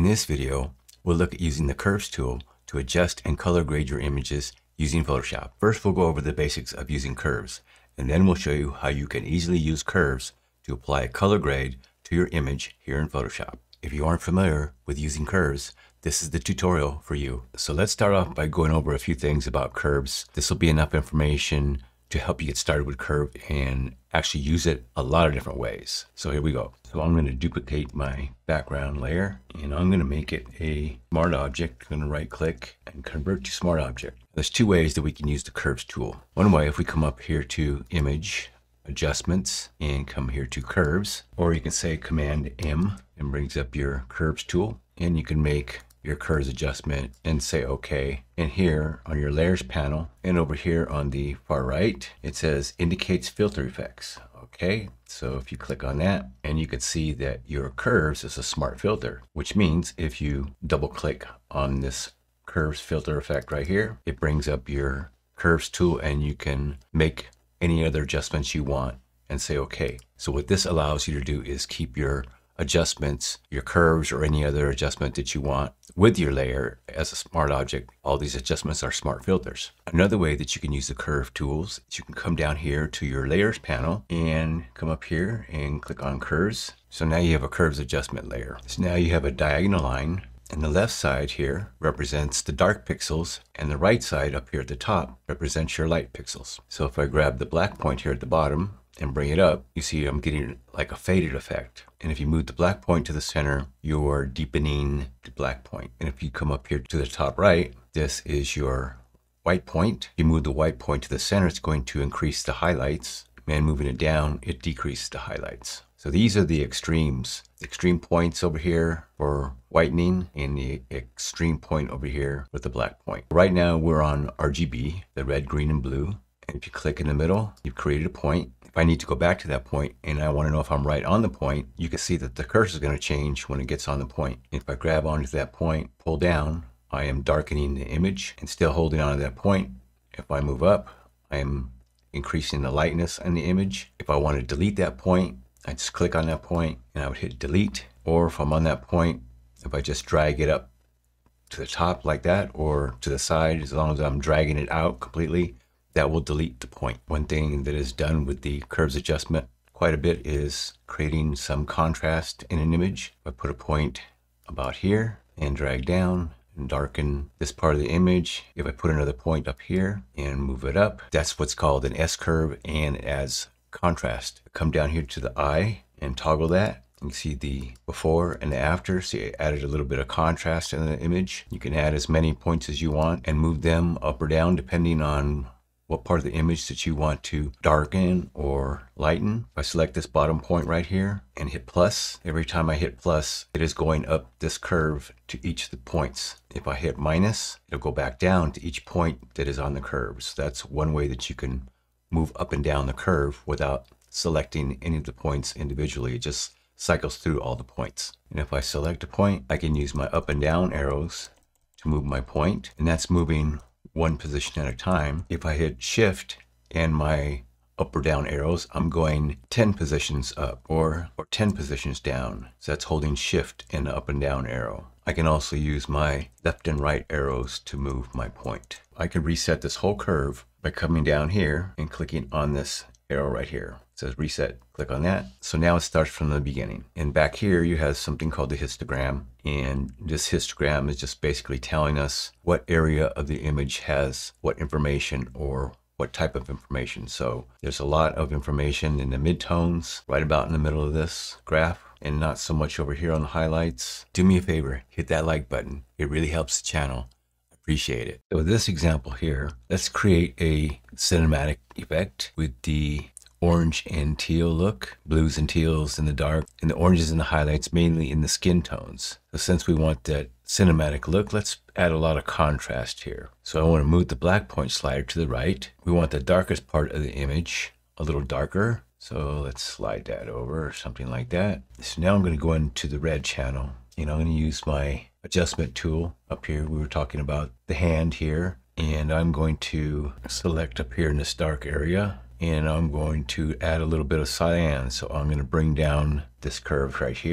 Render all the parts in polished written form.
In this video, we'll look at using the Curves tool to adjust and color grade your images using Photoshop. First, we'll go over the basics of using curves, and then we'll show you how you can easily use curves to apply a color grade to your image here in Photoshop. If you aren't familiar with using curves, this is the tutorial for you. So let's start off by going over a few things about curves. This will be enough information to help you get started with curve and actually use it a lot of different ways. So here we go. So I'm going to duplicate my background layer and I'm going to make it a smart object. I'm going to right click and convert to smart object. There's two ways that we can use the curves tool. One way, if we come up here to image adjustments and come here to curves, or you can say Command M and brings up your curves tool, and you can make your curves adjustment and say OK. And here on your layers panel and over here on the far right, it says indicates filter effects. Okay, so if you click on that, and you can see that your curves is a smart filter, which means if you double click on this curves filter effect right here, it brings up your curves tool and you can make any other adjustments you want and say OK. So what this allows you to do is keep your adjustments, your curves, or any other adjustment that you want with your layer as a smart object. All these adjustments are smart filters. Another way that you can use the curve tools is you can come down here to your layers panel and come up here and click on curves. So now you have a curves adjustment layer. So now you have a diagonal line, and the left side here represents the dark pixels, and the right side up here at the top represents your light pixels. So if I grab the black point here at the bottom and bring it up, you see I'm getting like a faded effect. And if you move the black point to the center, you're deepening the black point. And if you come up here to the top right, this is your white point. If you move the white point to the center, it's going to increase the highlights. And moving it down, it decreases the highlights. So these are the extremes. The extreme points over here for whitening and the extreme point over here with the black point. Right now we're on RGB, the red, green, and blue. And if you click in the middle, you've created a point. If I need to go back to that point and I want to know if I'm right on the point, you can see that the cursor is going to change when it gets on the point. If I grab onto that point, pull down, I am darkening the image and still holding on to that point. If I move up, I am increasing the lightness on the image. If I want to delete that point, I just click on that point and I would hit delete. Or if I'm on that point, if I just drag it up to the top like that or to the side, as long as I'm dragging it out completely, that will delete the point. One thing that is done with the curves adjustment quite a bit is creating some contrast in an image. If I put a point about here and drag down and darken this part of the image, if I put another point up here and move it up, that's what's called an S curve and it adds contrast. Come down here to the eye and toggle that. You can see the before and the after. See, it added a little bit of contrast in the image. You can add as many points as you want and move them up or down depending on what part of the image that you want to darken or lighten. If I select this bottom point right here and hit plus, every time I hit plus, it is going up this curve to each of the points. If I hit minus, it'll go back down to each point that is on the curve. So that's one way that you can move up and down the curve without selecting any of the points individually. It just cycles through all the points. And if I select a point, I can use my up and down arrows to move my point, and that's moving one position at a time. If I hit shift and my up or down arrows, I'm going 10 positions up or 10 positions down. So that's holding shift and up and down arrow. I can also use my left and right arrows to move my point. I can reset this whole curve by coming down here and clicking on this arrow right here. It says reset, click on that. So now it starts from the beginning. And back here you have something called the histogram. And this histogram is just basically telling us what area of the image has what information or what type of information. So there's a lot of information in the midtones right about in the middle of this graph and not so much over here on the highlights. Do me a favor, hit that like button. It really helps the channel. Appreciate it. So with this example here, let's create a cinematic effect with the orange and teal look, blues and teals in the dark, and the oranges and the highlights mainly in the skin tones. So since we want that cinematic look, let's add a lot of contrast here. So I want to move the black point slider to the right. We want the darkest part of the image a little darker. So let's slide that over or something like that. So now I'm going to go into the red channel and I'm going to use my adjustment tool up here. We were talking about the hand here, and I'm going to select up here in this dark area and I'm going to add a little bit of cyan. So I'm going to bring down this curve right here.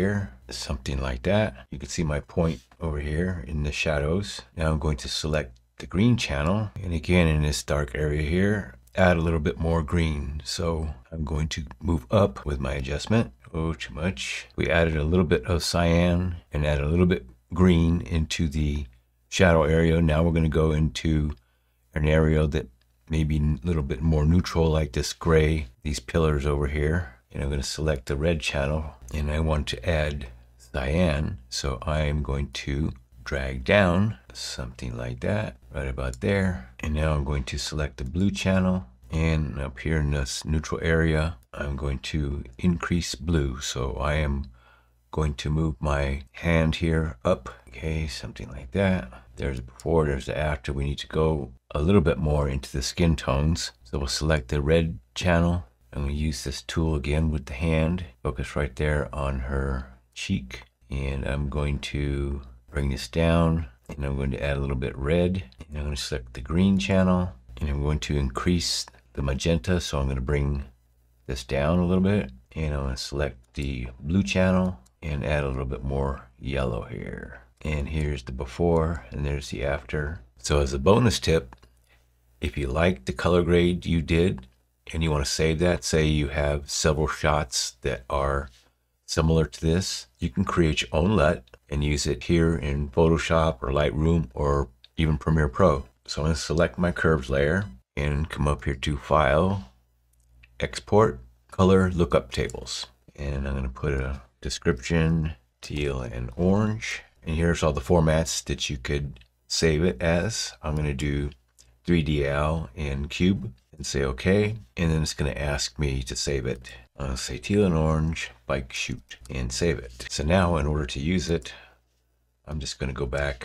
something like that. You can see my point over here in the shadows. Now I'm going to select the green channel, and again in this dark area here, add a little bit more green. So I'm going to move up with my adjustment. Oh, too much. We added a little bit of cyan and add a little bit green into the shadow area. Now we're going to go into an area that may be a little bit more neutral, like this gray, these pillars over here. And I'm going to select the red channel, and I want to add cyan. So I'm going to drag down something like that, right about there. And now I'm going to select the blue channel, and up here in this neutral area, I'm going to increase blue. So I am going to move my hand here up. Okay, something like that. There's the before, there's the after. We need to go a little bit more into the skin tones. So we'll select the red channel. I'm going to use this tool again with the hand. Focus right there on her cheek. And I'm going to bring this down, and I'm going to add a little bit red. And I'm going to select the green channel, and I'm going to increase the magenta. So I'm going to bring this down a little bit, and I'm going to select the blue channel and add a little bit more yellow here. And here's the before, and there's the after. So as a bonus tip, if you like the color grade you did and you want to save that, say you have several shots that are similar to this, you can create your own LUT and use it here in Photoshop or Lightroom or even Premiere Pro. So I'm going to select my curves layer and come up here to File, Export, Color Lookup Tables. And I'm going to put a description, teal and orange. And here's all the formats that you could save it as. I'm going to do 3DL and cube and say OK. And then it's going to ask me to save it. I'll say teal and orange, bike shoot, and save it. So now in order to use it, I'm just going to go back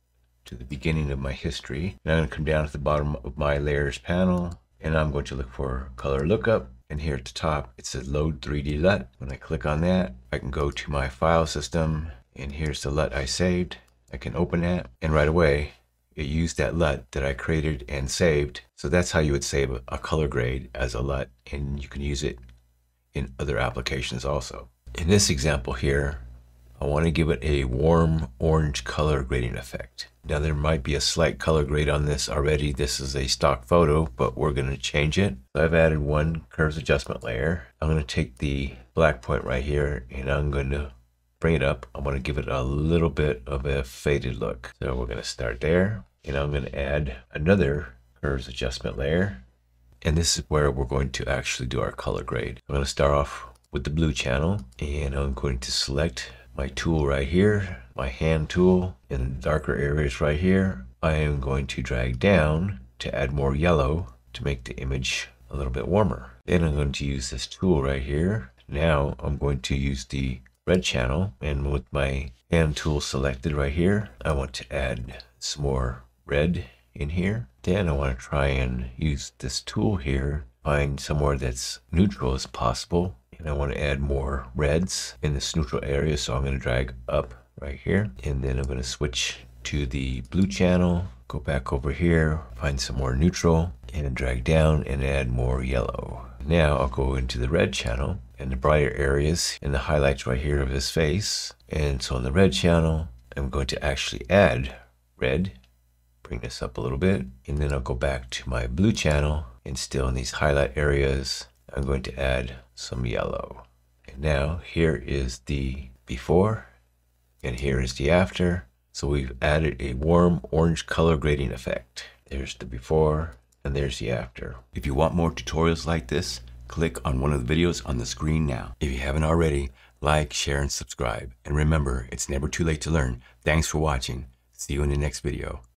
to the beginning of my history. And I'm going to come down to the bottom of my layers panel, and I'm going to look for color lookup. And here at the top, it says load 3D LUT. When I click on that, I can go to my file system, and here's the LUT I saved. I can open that, and right away, it used that LUT that I created and saved. So that's how you would save a color grade as a LUT, and you can use it in other applications also. In this example here, I want to give it a warm orange color grading effect. Now there might be a slight color grade on this already. This is a stock photo, but we're going to change it. So I've added one curves adjustment layer. I'm going to take the black point right here, and I'm going to bring it up. I'm going to give it a little bit of a faded look. So we're going to start there, and I'm going to add another curves adjustment layer. And this is where we're going to actually do our color grade. I'm going to start off with the blue channel, and I'm going to select my tool right here, my hand tool. In the darker areas right here, I am going to drag down to add more yellow to make the image a little bit warmer. Then I'm going to use this tool right here. Now I'm going to use the red channel, and with my hand tool selected right here, I want to add some more red in here. Then I want to try and use this tool here, find somewhere that's neutral as possible, and I want to add more reds in this neutral area. So I'm going to drag up right here, and then I'm going to switch to the blue channel, go back over here, find some more neutral, and drag down and add more yellow. Now I'll go into the red channel and the brighter areas and the highlights right here of his face. And so on the red channel, I'm going to actually add red, bring this up a little bit, and then I'll go back to my blue channel, and still in these highlight areas, I'm going to add some yellow. And now here is the before, and here is the after. So we've added a warm orange color grading effect. There's the before, and there's the after. If you want more tutorials like this, click on one of the videos on the screen now. If you haven't already, like, share, and subscribe. And remember, it's never too late to learn. Thanks for watching. See you in the next video.